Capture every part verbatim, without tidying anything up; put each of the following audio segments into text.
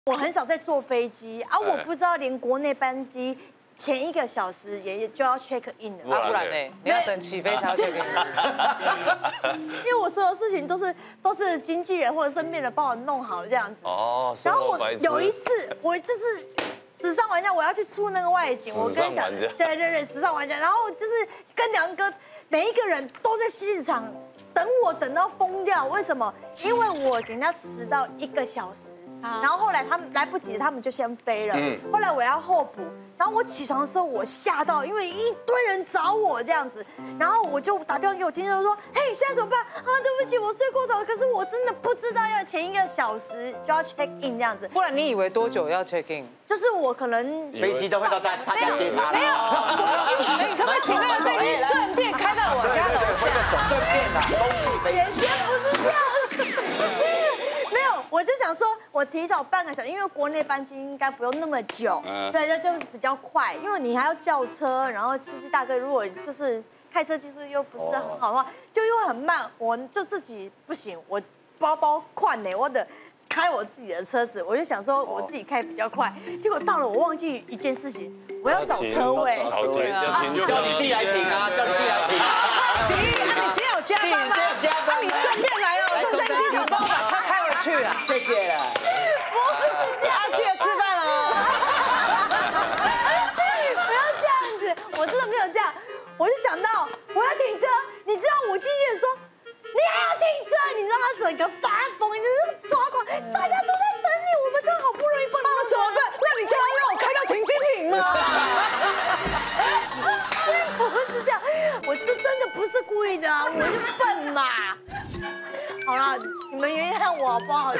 我很少在坐飞机啊，我不知道连国内班机前一个小时也就要 check in 了， 啊，不然呢？你要等起飞才要 check in。 因为我所有事情都是都是经纪人或者身边人帮我弄好这样子。 哦， 然后我有一次，我就是时尚玩家，我要去出那个外景，我跟小对对对时尚玩家，然后就是跟梁哥每一个人都在现场等我，等到疯掉。为什么？因为我给人家迟到一个小时。然后后来他们来不及，他们就先飞了。嗯。后来我要候补，然后我起床的时候我吓到，因为一堆人找我这样子，然后我就打电话给我经纪人说：“嘿，现在怎么办？啊，对不起，我睡过头，可是我真的不知道要前一个小时就要 check in 这样子。” 不然你以为多久要 check in？ 就是我可能飞机都会到他他家接他了。 没有， 哎，你可不可以请那个飞机顺便开到我家楼下？ 顺便啦，公主飞机。 也不是这样子。没有，我就想说，我提早半个小时，因为国内班机应该不用那么久，对，就就是比较快，因为你还要叫车，然后司机大哥如果就是开车技术又不是很好的话，就又很慢，我就自己不行，我包包宽呢，我得开我自己的车子，我就想说我自己开比较快，结果到了我忘记一件事情，我要找车位， 找车位要停， 叫你弟来停啊，叫你弟来停啊。 弟，那你今天有加班吗？那你顺便来哦，顺便机场帮我把车开回去了。 谢谢了。 不是这样， 啊，记得吃饭哦。 不要这样子，我真的没有这样，我就想到我要停车，你知道我经纪人说。你还要停车，你知道他整个发疯，你真是抓狂，大家都在等你，我们都好不容易帮你们怎么办？那你叫他让我开到停机坪吗？ 不是这样，我就真的不是故意的啊，我就笨嘛。好了，你们原谅我好不好？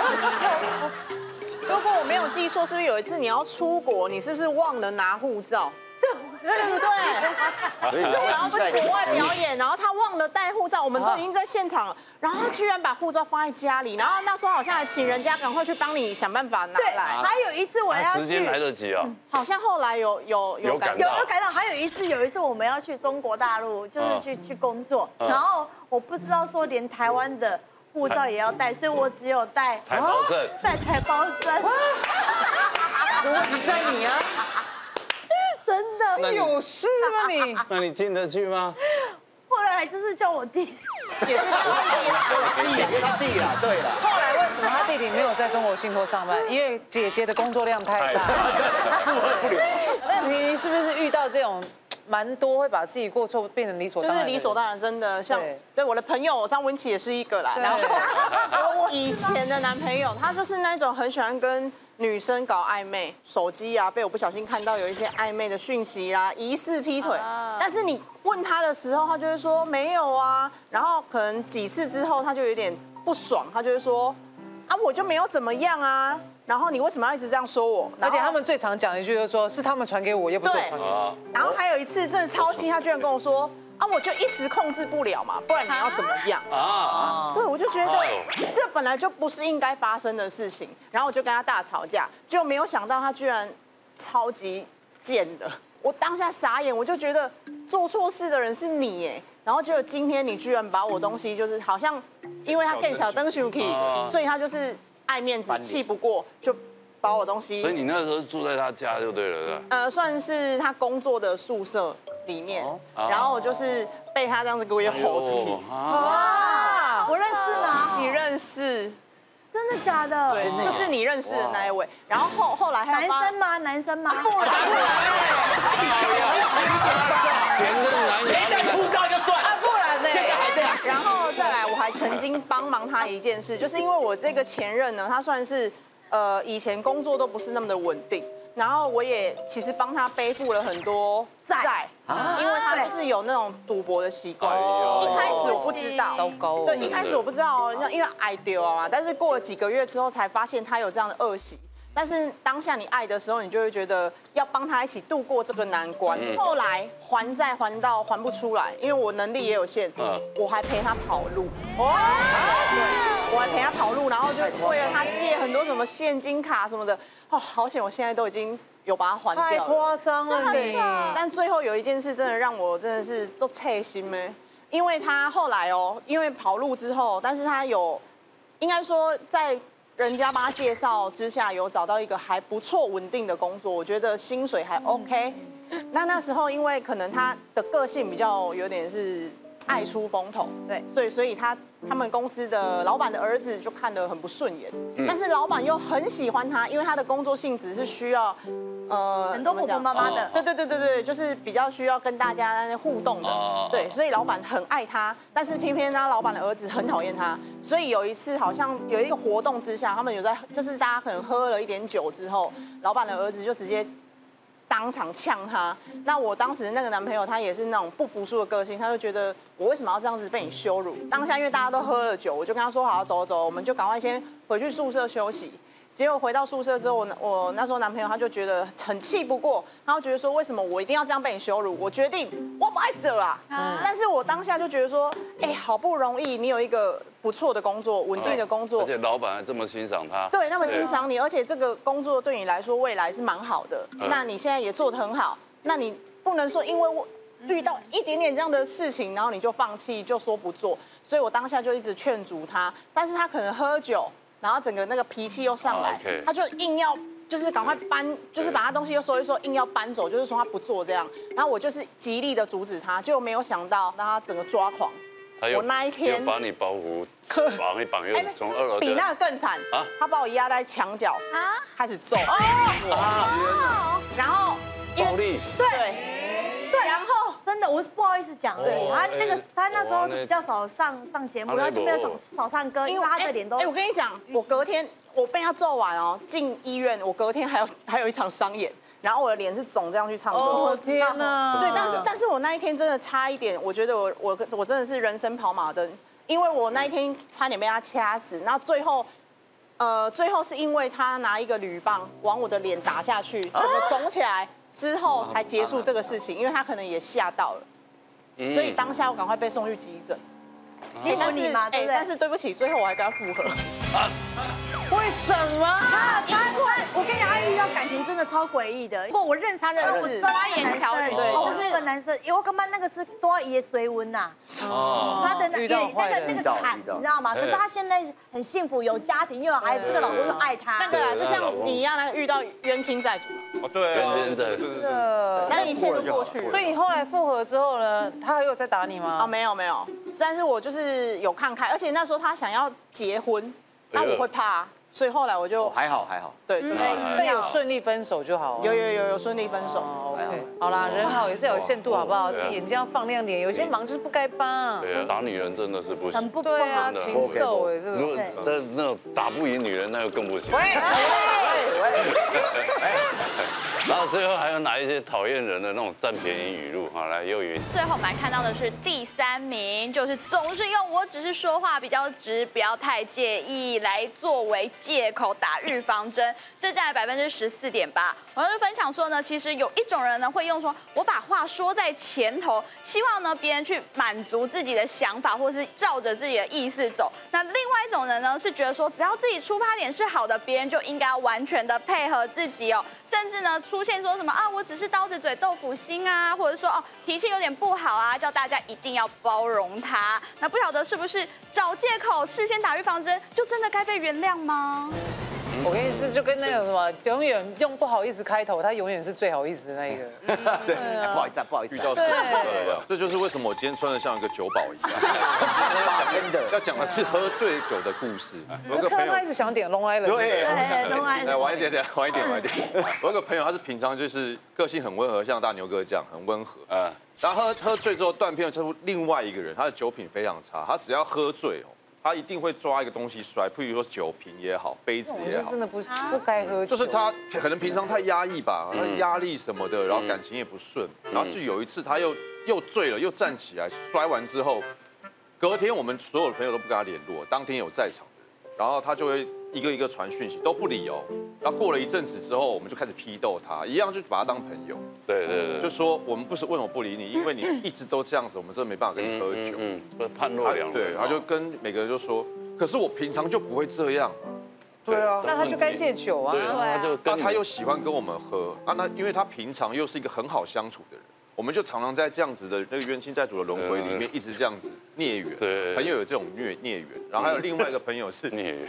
如果我没有记错，是不是有一次你要出国，你是不是忘了拿护照？对不对？是我要去国外表演，然后他忘了带护照，我们都已经在现场了，然后他居然把护照放在家里，然后那时候好像还请人家赶快去帮你想办法拿来。 还有一次我要去， 时间来得及啊。 好像后来有有有赶有有赶到，还有一次有一次我们要去中国大陆，就是去去工作，然后我不知道说连台湾的护照也要带，所以我只有带台胞证， 带台胞证。 有问题在你啊！ 真的是有事吗你？ 那你进得去吗？ 后来就是叫我弟， 也是他弟， 也是他弟啦，对了。 后来为什么他弟弟没有在中国信托上班？因为姐姐的工作量太大，负荷不了。那你是不是遇到这种蛮多会把自己过错变成理所当然？ 就是理所当然，真的像对我的朋友张文琪也是一个啦。然后我以前的男朋友，他就是那种很喜欢跟女生搞暧昧，手机啊被我不小心看到有一些暧昧的讯息啦，疑似劈腿。但是你问他的时候，他就会说没有啊。然后可能几次之后，他就有点不爽，他就会说啊我就没有怎么样啊。然后你为什么要一直这样说我？ 而且他们最常讲一句就是说，是他们传给我，又不是我传给我。 然后还有一次真的超气，他居然跟我说啊，我就一时控制不了嘛，不然你要怎么样啊？对，我就觉得这本来就不是应该发生的事情，然后我就跟他大吵架，就没有想到他居然超级贱的，我当下傻眼，我就觉得做错事的人是你哎，然后结果今天你居然把我东西就是好像因为他更小灯 Suki， 所以他就是爱面子，气不过就把我东西。 所以你那时候住在他家就对了，是吧？ 呃，算是他工作的宿舍里面，然后我就是被他这样子给我吼出去。 哇，我认识吗？ 你认识？ 真的假的？ 对，就是你认识的那一位。然后后后来还有男生吗？男生吗？ 不然不然， 前任男友， 没带护照就算， 不然呢？ 现在还这样。 然后再来，我还曾经帮忙他一件事，就是因为我这个前任呢，他算是呃以前工作都不是那么的稳定。然后我也其实帮他背负了很多债，因为他就是有那种赌博的习惯。一开始我不知道， 糟糕。 对，一开始我不知道哦，因为爱丢啊嘛。但是过了几个月之后才发现他有这样的恶习。但是当下你爱的时候，你就会觉得要帮他一起度过这个难关。后来还债还到还不出来，因为我能力也有限，我还陪他跑路。哇！对，我还陪他跑路，然后就为了他借很多什么现金卡什么的。哦，好险！我现在都已经有把它还掉了。 太夸张了你！ 但最后有一件事真的让我真的是做刺心咩，因为他后来哦，因为跑路之后，但是他有，应该说在人家帮他介绍之下，有找到一个还不错稳定的工作，我觉得薪水还 OK。那那时候因为可能他的个性比较有点是爱出风头， 对， 所以所以他他们公司的老板的儿子就看得很不顺眼，但是老板又很喜欢他，因为他的工作性质是需要。呃， 很多婆婆妈妈的， 对对对对对，就是比较需要跟大家互动的，对，所以老板很爱他，但是偏偏他老板的儿子很讨厌他，所以有一次好像有一个活动之下，他们有在，就是大家可能喝了一点酒之后，老板的儿子就直接当场呛他。那我当时那个男朋友他也是那种不服输的个性，他就觉得我为什么要这样子被你羞辱？当下因为大家都喝了酒，我就跟他说好，走走，我们就赶快先回去宿舍休息。结果回到宿舍之后，我我那时候男朋友他就觉得很气不过，他就觉得说为什么我一定要这样被你羞辱？我决定我不爱走啊！嗯、但是我当下就觉得说，哎，好不容易你有一个不错的工作，稳定的工作， 而且老板还这么欣赏他， 对，那么欣赏你，而且这个工作对你来说未来是蛮好的，嗯、那你现在也做得很好，那你不能说因为我遇到一点点这样的事情，然后你就放弃，就说不做，所以我当下就一直劝阻他，但是他可能喝酒。然后整个那个脾气又上来， okay. 他就硬要就是赶快搬，就是把他东西又收一收，硬要搬走，就是说他不做这样。然后我就是极力的阻止他，就没有想到让他整个抓狂。我那一天又把你包袱绑一绑，又从二楼比那个更惨啊！他把我压在墙角啊，开始揍。哦，然后暴力对对，然后。 真的，我不好意思讲，对他那个他那时候比较少上上节目，然后就没有少少唱歌，因为他的脸都…… 哎，我跟你讲，我隔天我被他揍完哦，进医院，我隔天还有还有一场商演，然后我的脸是肿这样去唱歌。 哦天哪！ 对，但是但是我那一天真的差一点，我觉得我我我真的是人生跑马灯，因为我那一天差点被他掐死，然后最后。呃，最后是因为他拿一个铝棒往我的脸打下去，整个肿起来之后才结束这个事情，因为他可能也吓到了，所以当下我赶快被送去急诊。 你但是哎， 但是对不起，最后我还跟他复合。 为什么？ 他他我跟你讲，他遇到感情真的超诡异的。不过我认识他，认识花言巧语，对，就是那个男生，我刚刚那个是多爷随温呐， 哦， 他的那那个那个惨，你知道吗？可是他现在很幸福，有家庭，又有孩子，这个老公又爱他。 那个就像你一样，那个遇到冤亲债主。 哦，对，冤亲债主。 那一切都过去了。 所以你后来复合之后呢，他还有在打你吗？ 哦，没有没有，但是我就是有看开，而且那时候他想要结婚，那我会怕。所以后来我就还好还好， 对，就那有顺利分手就好。 有有有有顺利分手。 OK， 好啦，人好也是有限度，好不好？自己眼睛要放亮点，有些忙就是不该帮。 对啊，打女人真的是不行。 很不对啊，禽兽哎，这个。 如果那那种打不赢女人，那就更不行。 喂喂喂！ 然后最后还有哪一些讨厌人的那种占便宜语录？好，来幼云。 最后我们来看到的是第三名，就是总是用我只是说话比较直，不要太介意来作为借口打预防针，这占了百分之十四点八。我要分享说呢，其实有一种人呢会用说，我把话说在前头，希望呢别人去满足自己的想法，或是照着自己的意思走。那另外一种人呢是觉得说，只要自己出发点是好的，别人就应该要完全的配合自己哦，甚至呢出现说什么啊，我只是刀子嘴豆腐心啊，或者说哦脾气有点不好啊，叫大家一定要包容他。那不晓得是不是找借口事先打预防针，就真的该被原谅吗？ 我跟你说，就跟那个什么，永远用不好意思开头，他永远是最好意思的那一个。 对，不好意思啊，不好意思。遇到对， 这就是为什么我今天穿的像一个酒保一样。 真的， 要讲的是喝醉酒的故事。 我看到他一直想点 Long Island。 对 ，Long Island。 来晚一点点，晚一点，晚一点。我有个朋友，他是平常就是个性很温和，像大牛哥这样很温和。嗯。然后喝喝醉之后断片出另外一个人，他的酒品非常差，他只要喝醉哦。他一定会抓一个东西摔，譬如说酒瓶也好，杯子也好， 真的不不该喝。 就是他可能平常太压抑吧，他压力什么的，然后感情也不顺，然后就有一次他又又醉了，又站起来摔完之后，隔天我们所有的朋友都不跟他联络，当天有在场的人，然后他就会一个一个传讯息都不理哦，然后过了一阵子之后，我们就开始批斗他，一样就把他当朋友。 对对对， 就说我们不是为什么不理你，因为你一直都这样子，我们真的没办法跟你喝酒。 嗯，判若两人。 对，他就跟每个人就说，可是我平常就不会这样嘛。对啊， 那他就该戒酒啊。 对啊，就那他又喜欢跟我们喝啊，那因为他平常又是一个很好相处的人，我们就常常在这样子的那个冤亲债主的轮回里面一直这样子孽缘。对，朋友有这种孽孽缘，然后还有另外一个朋友是孽缘。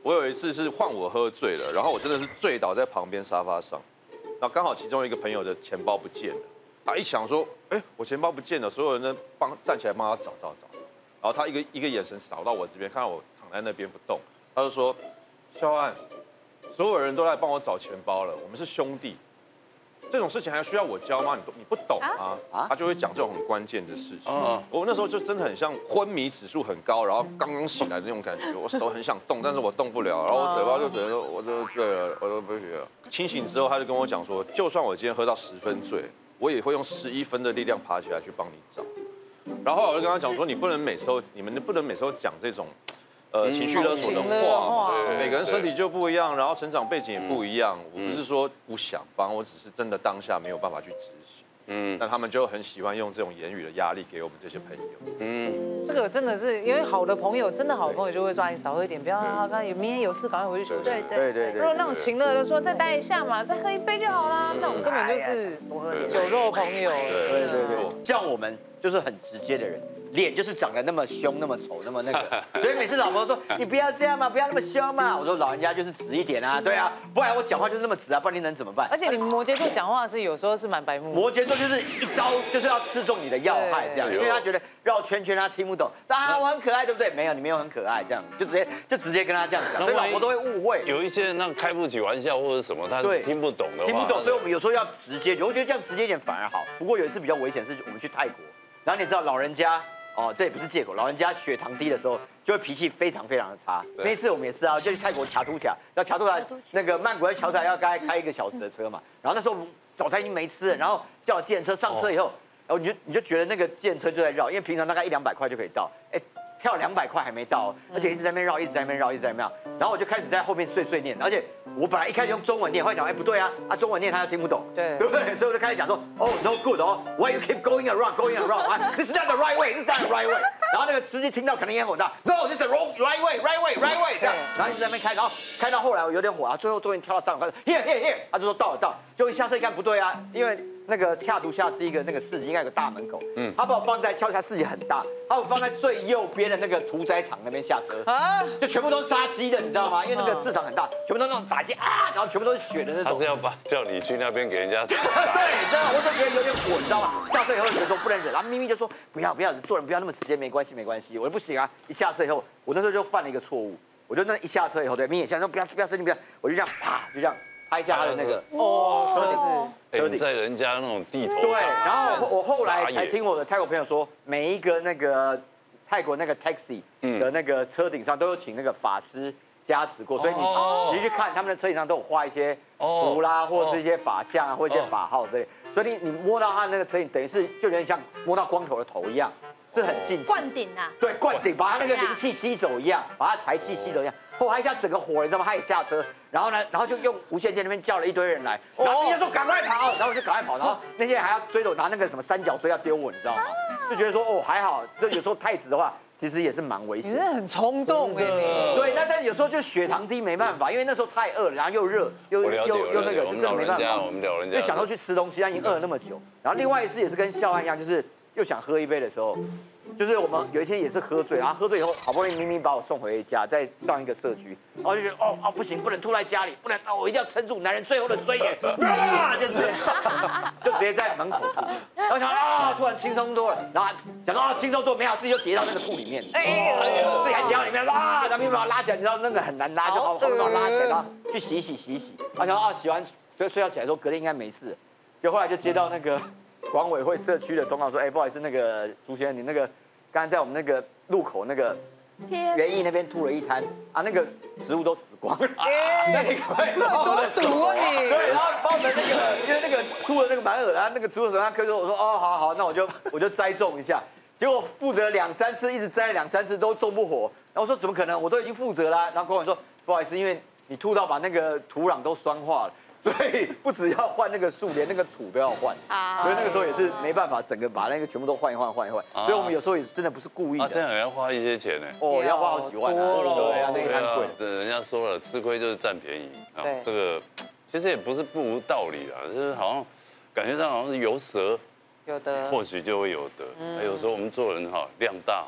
我有一次是换我喝醉了，然后我真的是醉倒在旁边沙发上，然后刚好其中一个朋友的钱包不见了，他一想说，哎，我钱包不见了，所有人都帮站起来帮他找找找，然后他一个一个眼神扫到我这边，看到我躺在那边不动，他就说，肖安，所有人都来帮我找钱包了，我们是兄弟。这种事情还需要我教吗？你都你不懂啊？啊，他就会讲这种很关键的事情。嗯，我那时候就真的很像昏迷指数很高，然后刚刚醒来的那种感觉，我手很想动，但是我动不了，然后我嘴巴就觉得我都醉了，我都不行了。清醒之后，他就跟我讲说，就算我今天喝到十分醉，我也会用十一分的力量爬起来去帮你找。然后我就跟他讲说，你不能每次都，你们不能每次都讲这种。呃，情绪勒索的话，每个人身体就不一样，然后成长背景也不一样。我不是说不想帮，我只是真的当下没有办法去执行。嗯，但他们就很喜欢用这种言语的压力给我们这些朋友。 嗯，这个真的是因为好的朋友，真的好朋友就会说你少喝一点，不要让他刚有明天有事赶快回去休息。 对对对。 如果那种情乐的说再待一下嘛，再喝一杯就好啦，那种根本就是酒肉朋友。 对对对，像我们就是很直接的人。脸就是长得那么凶、那么丑、那么那个，所以每次老婆说你不要这样嘛，不要那么凶嘛。我说老人家就是直一点啊，对啊，不然我讲话就是那么直啊，不然你能怎么办？ 而且你们摩羯座讲话是有时候是蛮白目。 摩羯座就是一刀就是要刺中你的要害这样，因为他觉得绕圈圈他听不懂，啊我很可爱对不对？没有，你没有很可爱这样，就直接就直接跟他这样讲，所以老婆都会误会。 有一些人那开不起玩笑或者什么，他听不懂的话， 听不懂，所以我们有时候要直接，我觉得这样直接一点反而好。不过有一次比较危险是我们去泰国，然后你知道老人家。哦，这也不是借口。老人家血糖低的时候，就会脾气非常非常的差。那次我们也是啊，就去泰国卡图卡，要卡图卡那个曼谷在桥头要开开一个小时的车嘛。然后那时候我们早餐已经没吃了，然后叫计程车上车以后，然后你就你就觉得那个计程车就在绕，因为平常大概一两百块就可以到，哎，跳两百块还没到，而且一直在那边绕，一直在那边绕，一直在那边绕。然后我就开始在后面碎碎念，而且我本来一开始用中文念，后来想，哎不对啊，啊中文念他又听不懂， 对对不对？所以我就开始讲说，哦 no good 哦 ，why you keep going around going around？ This is not the right way， this is not the right way。然后那个司机听到可能也很火大 ，no this is the wrong right way right way right way 这样，然后一直在那边开，然后开到后来我有点火啊，最后终于跳到三百块 ，here here here， 他就说到了到了，就一下车一看不对啊，因为。那个恰图恰是一个那个市集，应该有个大门口。嗯，他把我放在恰图恰市集很大，他把我放在最右边的那个屠宰场那边下车啊，就全部都是杀鸡的，你知道吗？因为那个市场很大，全部都那种炸鸡啊，然后全部都是血的那种。 他是要把叫你去那边给人家。 对，你知道，我就觉得有点火，你知道吗？下车以后觉得说不能忍，然后咪咪就说不要不要，做人不要那么直接，没关系没关系。我说不行啊，一下车以后，我那时候就犯了一个错误，我就那一下车以后，对，咪咪想说不要不要生气不要，我就这样啪就这样。拍一下他的那个哦车顶， 车顶在人家那种地头上。 对，然后我后来才听我的泰国朋友说，每一个那个泰国那个 taxi 的那个车顶上都有请那个法师加持过，所以你你去看他们的车顶上都有画一些符啦，或者是一些法像啊，或者一些法号之类，所以你你摸到他那个车顶，等于是就有点像摸到光头的头一样。是很近， 灌顶啊， 对，灌顶，把他那个灵气吸走一样，把他财气吸走一样。后来一下整个火，你知道吗？他也下车，然后呢，然后就用无线电那边叫了一堆人来，然后人家说赶快跑，然后我就赶快跑，然后那些人还要追着我拿那个什么三角锥要丢我，你知道吗？就觉得说哦还好，就有时候太直的话，其实也是蛮危险。 你是很冲动哎， 对，那但是有时候就血糖低没办法，因为那时候太饿了，然后又热又又又那个，就真的没办法。 我们老人家就想说去吃东西，但已经饿了那么久。然后另外一次也是跟笑安一样，就是又想喝一杯的时候。就是我们有一天也是喝醉，然后喝醉以后，好不容易明明把我送回家，在上一个社区，然后就觉得哦哦不行，不能吐在家里，不能啊，我一定要撑住男人最后的尊严，啊，就直接就直接在门口吐，然后想啊，突然轻松多了，然后想说啊轻松多，没好自己就跌到那个吐里面，哎，自己还跌到里面啊，然后明明把我拉起来，你知道那个很难拉，就好好把我拉起来，然后去洗洗洗洗，然后想啊洗完睡睡觉起来说隔天应该没事，就后来就接到那个。管委会社区的通告说，哎，不好意思，那个朱先生，你那个刚才在我们那个路口那个园艺那边吐了一滩啊，那个植物都死光了，那你可不可以帮我们毒啊你？ 对，然后帮我们那个，因为那个吐的那个蛮恶啊，那个植物手上科说，我说哦，好好，那我就我就栽种一下，结果负责两三次，一直栽了两三次都种不活，然后我说怎么可能？我都已经负责了，然后管委说不好意思，因为你吐到把那个土壤都酸化了。所以不只要换那个树，连那个土都要换啊！所以那个时候也是没办法，整个把那个全部都换一换，换一换。所以我们有时候也真的不是故意的。 这样也要花一些钱呢。 哦，要花好几万。对啊，那一摊贵。 对，人家说了，吃亏就是占便宜。对，这个其实也不是不无道理啦，就是好像感觉上好像是有舍， 有得， 或许就会有得。有时候我们做人哈，量大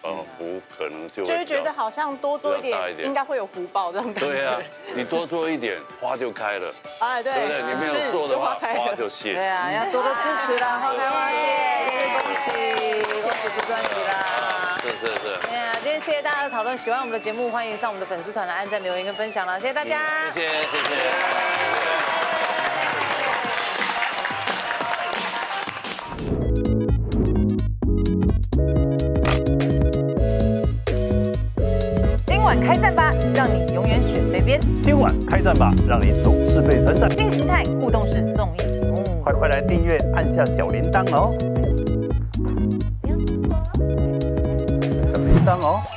呃福可能就就会觉得好像多做一点，应该会有福报这种感觉。 对啊，你多做一点，花就开了。 哎，对， 对不对？你没有做的话，花就谢。 对啊，要多多支持啦，花开花谢，恭喜恭喜出专辑啦！ 是是是。 对啊，今天谢谢大家的讨论，喜欢我们的节目，欢迎上我们的粉丝团来按赞、留言跟分享啦，谢谢大家， 谢谢谢谢。 今晚开战吧，让你永远选对边。 今晚开战吧，让你总是被称赞。 新形态互动式综艺节目， 快快来订阅，按下小铃铛哦。小铃铛哦。